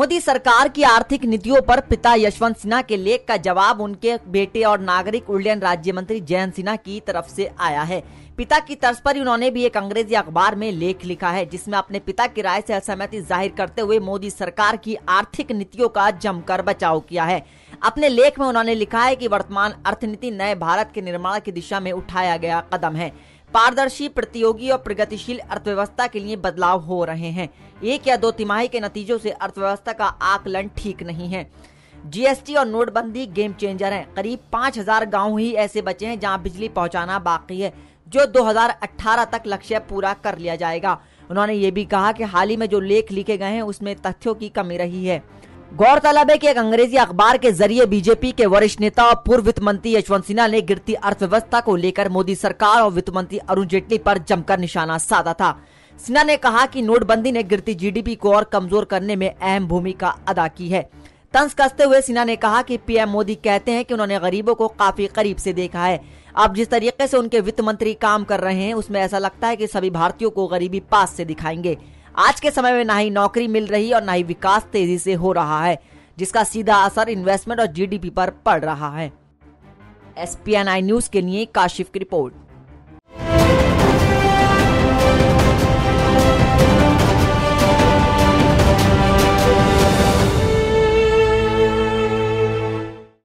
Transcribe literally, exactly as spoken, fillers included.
मोदी सरकार की आर्थिक नीतियों पर पिता यशवंत सिन्हा के लेख का जवाब उनके बेटे और नागरिक उड्डयन राज्य मंत्री जयंत सिन्हा की तरफ से आया है। पिता की तर्ज पर उन्होंने भी एक अंग्रेजी अखबार में लेख लिखा है, जिसमें अपने पिता की राय से असहमति जाहिर करते हुए मोदी सरकार की आर्थिक नीतियों का जमकर बचाव किया है। अपने लेख में उन्होंने लिखा है कि वर्तमान अर्थनीति नए भारत के निर्माण की दिशा में उठाया गया कदम है। पारदर्शी, प्रतियोगी और प्रगतिशील अर्थव्यवस्था के लिए बदलाव हो रहे हैं। एक या दो तिमाही के नतीजों से अर्थव्यवस्था का आकलन ठीक नहीं है। जीएसटी और नोटबंदी गेम चेंजर हैं। करीब पाँच हज़ार गाँव ही ऐसे बचे हैं जहां बिजली पहुंचाना बाकी है, जो दो हज़ार अठारह तक लक्ष्य पूरा कर लिया जाएगा। उन्होंने ये भी कहा कि हाल ही में जो लेख लिखे गए हैं उसमें तथ्यों की कमी रही है। गौरतलब है कि एक अंग्रेजी अखबार के जरिए बीजेपी के वरिष्ठ नेता और पूर्व वित्त मंत्री यशवंत सिन्हा ने गिरती अर्थव्यवस्था को लेकर मोदी सरकार और वित्त मंत्री अरुण जेटली पर जमकर निशाना साधा था। सिन्हा ने कहा कि नोटबंदी ने गिरती जीडीपी को और कमजोर करने में अहम भूमिका अदा की है। तंज कसते हुए सिन्हा ने कहा कि पीएम मोदी कहते हैं कि उन्होंने गरीबों को काफी करीब से देखा है। अब जिस तरीके से उनके वित्त मंत्री काम कर रहे हैं उसमें ऐसा लगता है कि सभी भारतीयों को गरीबी पास से दिखाएंगे। आज के समय में ना ही नौकरी मिल रही और ना ही विकास तेजी से हो रहा है, जिसका सीधा असर इन्वेस्टमेंट और जीडीपी पर पड़ रहा है। एसपीएनआई न्यूज के लिए काशिफ की रिपोर्ट।